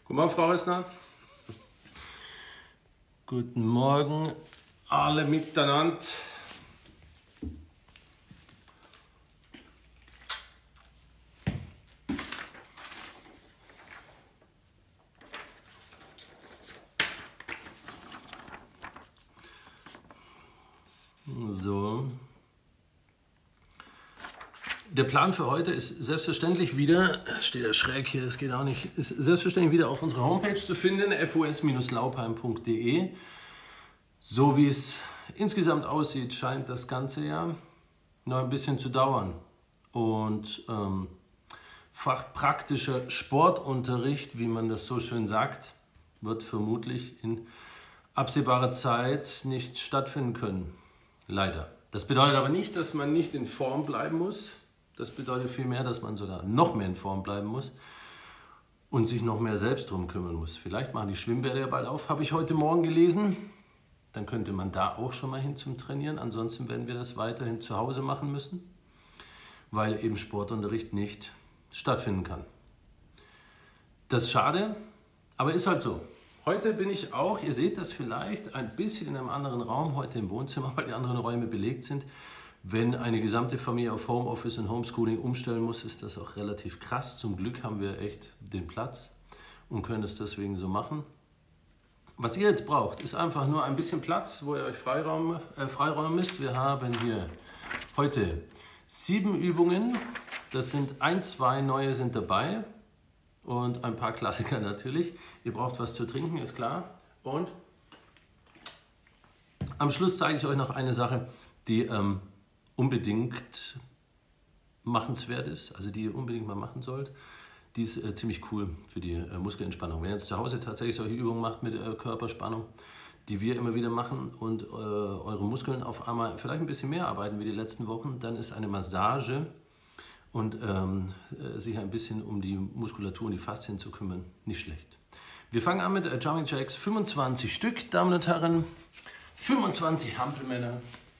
Guten Morgen, Frau Rössner. Guten Morgen, alle miteinander. So. Der Plan für heute ist selbstverständlich wieder, steht ja schräg hier, es geht auch nicht, ist selbstverständlich wieder auf unserer Homepage zu finden, fos-laupheim.de. So wie es insgesamt aussieht, scheint das Ganze ja noch ein bisschen zu dauern. Und fachpraktischer Sportunterricht, wie man das so schön sagt, wird vermutlich in absehbarer Zeit nicht stattfinden können. Leider. Das bedeutet aber nicht, dass man nicht in Form bleiben muss. Das bedeutet vielmehr, dass man sogar noch mehr in Form bleiben muss und sich noch mehr selbst drum kümmern muss. Vielleicht machen die Schwimmbäder ja bald auf, habe ich heute Morgen gelesen. Dann könnte man da auch schon mal hin zum Trainieren. Ansonsten werden wir das weiterhin zu Hause machen müssen, weil eben Sportunterricht nicht stattfinden kann. Das ist schade, aber ist halt so. Heute bin ich auch, ihr seht das vielleicht, ein bisschen in einem anderen Raum, heute im Wohnzimmer, weil die anderen Räume belegt sind. Wenn eine gesamte Familie auf Homeoffice und Homeschooling umstellen muss, ist das auch relativ krass. Zum Glück haben wir echt den Platz und können das deswegen so machen. Was ihr jetzt braucht, ist einfach nur ein bisschen Platz, wo ihr euch freiräumen müsst. Wir haben hier heute 7 Übungen. Das sind 2 neue sind dabei und ein paar Klassiker natürlich. Ihr braucht was zu trinken, ist klar. Und am Schluss zeige ich euch noch eine Sache, die unbedingt machenswert ist, also die ihr unbedingt mal machen sollt. Die ist ziemlich cool für die Muskelentspannung. Wenn ihr jetzt zu Hause tatsächlich solche Übungen macht mit Körperspannung, die wir immer wieder machen und eure Muskeln auf einmal vielleicht ein bisschen mehr arbeiten wie die letzten Wochen, dann ist eine Massage und sich ein bisschen um die Muskulatur und die Faszien zu kümmern nicht schlecht. Wir fangen an mit Jumping Jacks, 25 Stück, Damen und Herren, 25 Hampelmänner.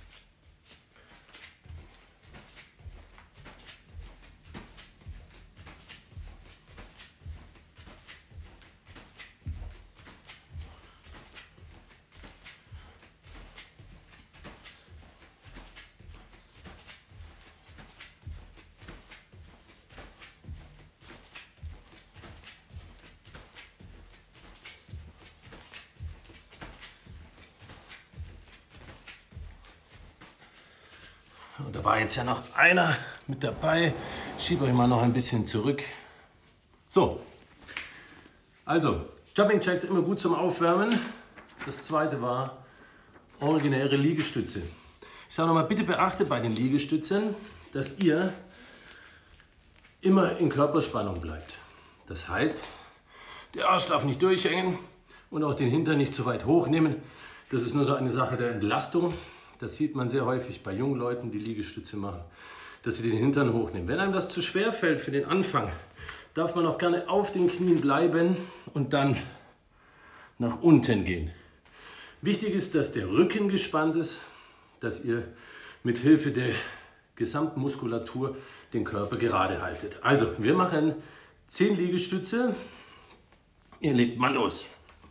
Und da war jetzt ja noch einer mit dabei. Ich schiebe euch mal noch ein bisschen zurück. So, also Jumping Jacks immer gut zum Aufwärmen. Das zweite war originäre Liegestütze. Ich sage nochmal, bitte beachtet bei den Liegestützen, dass ihr immer in Körperspannung bleibt. Das heißt, der Arsch darf nicht durchhängen und auch den Hintern nicht zu weit hochnehmen. Das ist nur so eine Sache der Entlastung. Das sieht man sehr häufig bei jungen Leuten, die Liegestütze machen, dass sie den Hintern hochnehmen. Wenn einem das zu schwer fällt für den Anfang, darf man auch gerne auf den Knien bleiben und dann nach unten gehen. Wichtig ist, dass der Rücken gespannt ist, dass ihr mit Hilfe der gesamten Muskulatur den Körper gerade haltet. Also, wir machen 10 Liegestütze. Ihr legt mal los.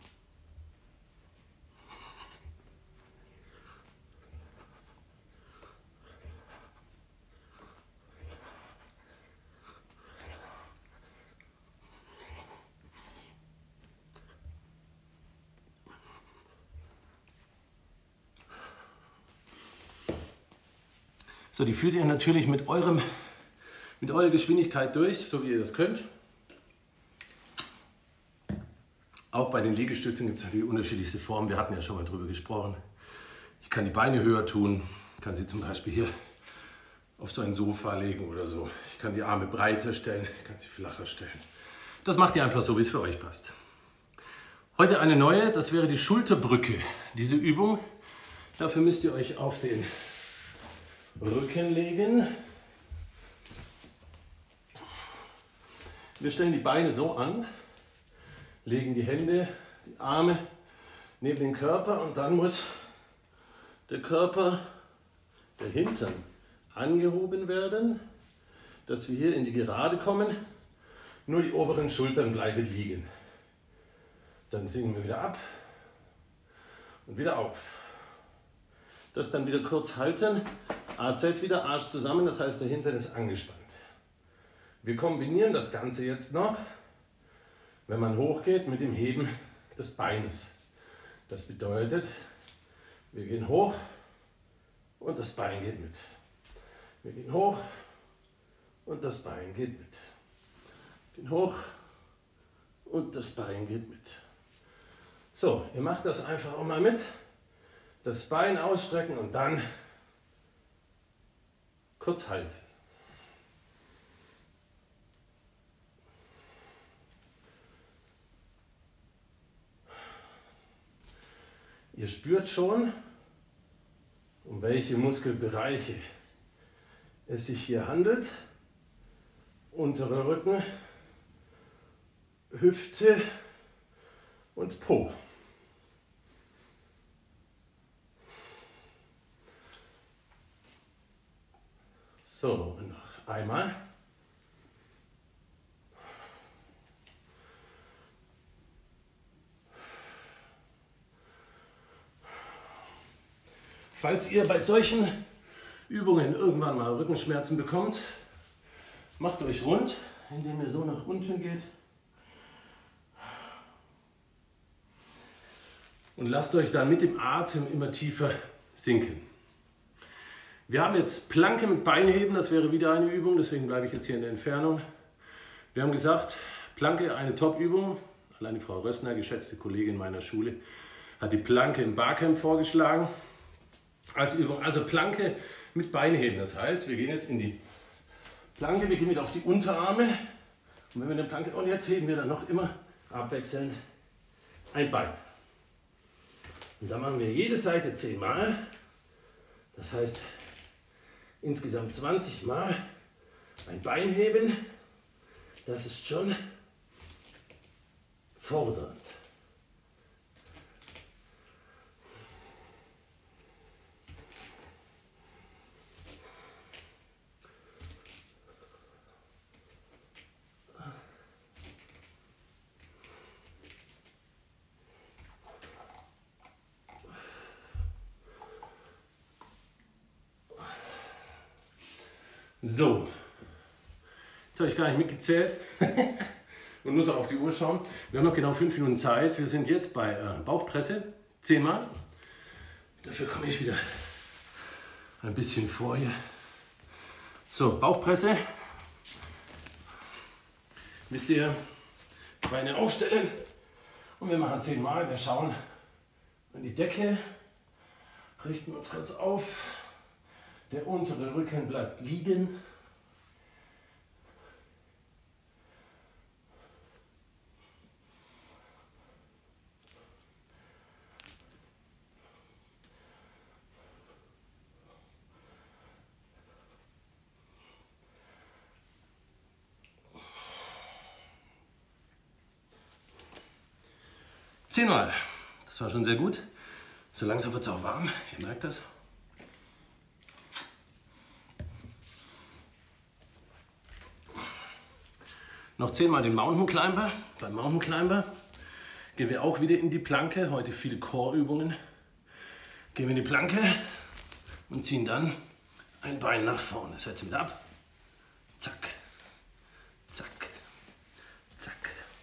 So, die führt ihr natürlich mit eurer Geschwindigkeit durch, so wie ihr das könnt. Auch bei den Liegestützen gibt es natürlich unterschiedlichste Formen. Wir hatten ja schon mal drüber gesprochen. Ich kann die Beine höher tun, kann sie zum Beispiel hier auf so ein Sofa legen oder so. Ich kann die Arme breiter stellen, ich kann sie flacher stellen. Das macht ihr einfach so, wie es für euch passt. Heute eine neue, das wäre die Schulterbrücke. Diese Übung, dafür müsst ihr euch auf den Rücken legen. Wir stellen die Beine so an, legen die Hände, die Arme neben den Körper und dann muss der Körper, der Hintern, angehoben werden, dass wir hier in die Gerade kommen. Nur die oberen Schultern bleiben liegen. Dann sinken wir wieder ab und wieder auf. Das dann wieder kurz halten. AZ wieder, Arsch zusammen, das heißt der Hintern ist angespannt. Wir kombinieren das Ganze jetzt noch, wenn man hochgeht, mit dem Heben des Beines. Das bedeutet, wir gehen hoch und das Bein geht mit. Wir gehen hoch und das Bein geht mit. Gehen hoch und das Bein geht mit. So, ihr macht das einfach auch mal mit. Das Bein ausstrecken und dann kurz halten. Ihr spürt schon, um welche Muskelbereiche es sich hier handelt. Unterer Rücken, Hüfte und Po. So, und noch einmal. Falls ihr bei solchen Übungen irgendwann mal Rückenschmerzen bekommt, macht euch rund, indem ihr so nach unten geht. Und lasst euch dann mit dem Atem immer tiefer sinken. Wir haben jetzt Planke mit Beinheben, das wäre wieder eine Übung, deswegen bleibe ich jetzt hier in der Entfernung. Wir haben gesagt, Planke eine Top-Übung. Allein die Frau Rössner, geschätzte Kollegin meiner Schule, hat die Planke im Barcamp vorgeschlagen als Übung. Also Planke mit Beinheben, das heißt, wir gehen jetzt in die Planke, wir gehen mit auf die Unterarme und wenn wir eine Planke, und jetzt heben wir dann noch immer abwechselnd ein Bein. Und dann machen wir jede Seite 10 Mal, das heißt insgesamt 20 Mal ein Bein heben. Das ist schon fordernd. So, jetzt habe ich gar nicht mitgezählt und muss auch auf die Uhr schauen. Wir haben noch genau 5 Minuten Zeit. Wir sind jetzt bei Bauchpresse, 10 Mal. Dafür komme ich wieder ein bisschen vor hier. So, Bauchpresse. Wisst ihr, Beine aufstellen und wir machen 10 Mal. Wir schauen an die Decke, richten uns kurz auf. Der untere Rücken bleibt liegen. Zehnmal. Das war schon sehr gut. So langsam wird es auch warm. Ihr merkt das. Noch 10 Mal den Mountain Climber. Beim Mountain Climber gehen wir auch wieder in die Planke. Heute viele Core-Übungen. Gehen wir in die Planke und ziehen dann ein Bein nach vorne. Setzen wieder ab. Zack, zack, zack.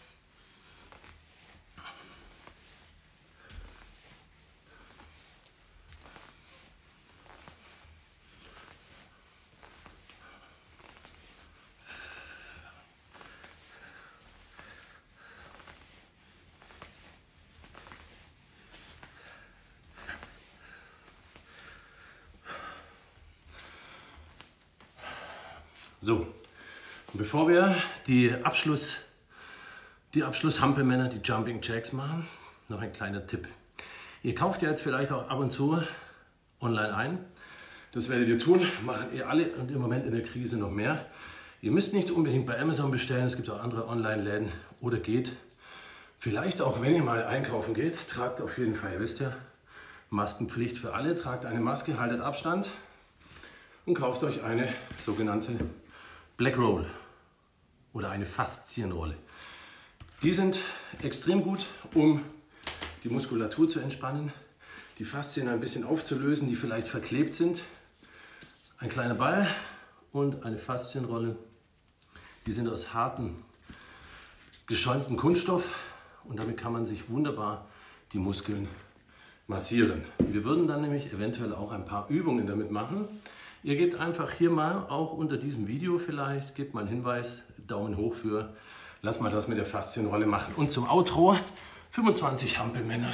So, und bevor wir die Abschlusshampelmänner, die Jumping Jacks machen, noch ein kleiner Tipp. Ihr kauft ja jetzt vielleicht auch ab und zu online ein. Das werdet ihr tun, machen ihr alle und im Moment in der Krise noch mehr. Ihr müsst nicht unbedingt bei Amazon bestellen, es gibt auch andere Online-Läden oder geht. Vielleicht auch, wenn ihr mal einkaufen geht, tragt auf jeden Fall, ihr wisst ja, Maskenpflicht für alle, tragt eine Maske, haltet Abstand und kauft euch eine sogenannte Black Roll oder eine Faszienrolle. Die sind extrem gut, um die Muskulatur zu entspannen, die Faszien ein bisschen aufzulösen, die vielleicht verklebt sind. Ein kleiner Ball und eine Faszienrolle. Die sind aus hartem, geschäumtem Kunststoff und damit kann man sich wunderbar die Muskeln massieren. Wir würden dann nämlich eventuell auch ein paar Übungen damit machen. Ihr gebt einfach hier mal, auch unter diesem Video vielleicht, gebt mal einen Hinweis, Daumen hoch für, lass mal das mit der Faszienrolle machen. Und zum Outro 25 Hampelmänner.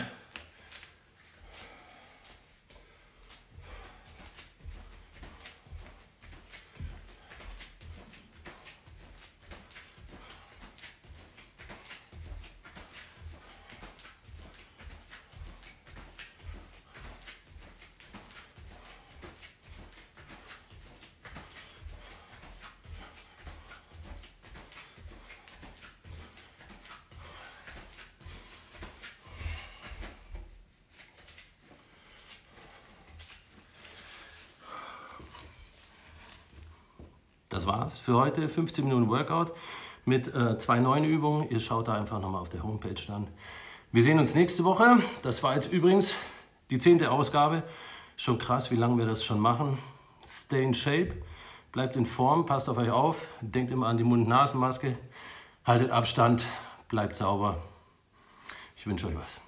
Das war's für heute. 15 Minuten Workout mit 2 neuen Übungen. Ihr schaut da einfach nochmal auf der Homepage dann. Wir sehen uns nächste Woche. Das war jetzt übrigens die 10. Ausgabe. Schon krass, wie lange wir das schon machen. Stay in shape, bleibt in Form, passt auf euch auf. Denkt immer an die Mund-Nasen-Maske. Haltet Abstand, bleibt sauber. Ich wünsche euch was.